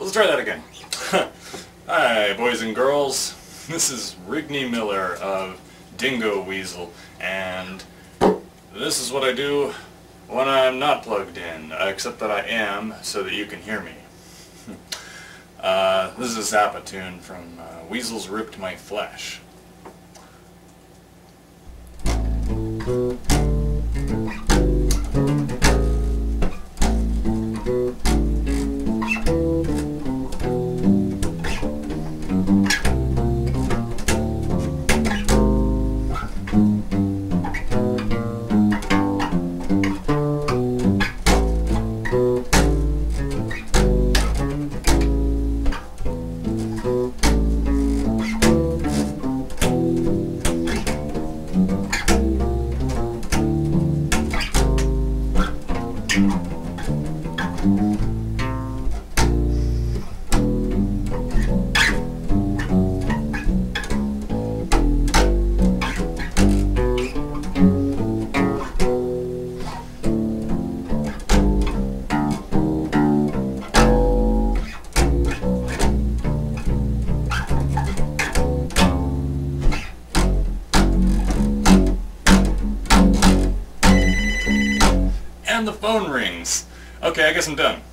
Let's try that again. Hi, boys and girls. This is Rigney Miller of Dingo Weasel, and this is what I do when I'm not plugged in, except that I am, so that you can hear me. This is a Zappa tune from Weasels Ripped My Flesh. And the phone rings. Okay, I guess I'm done.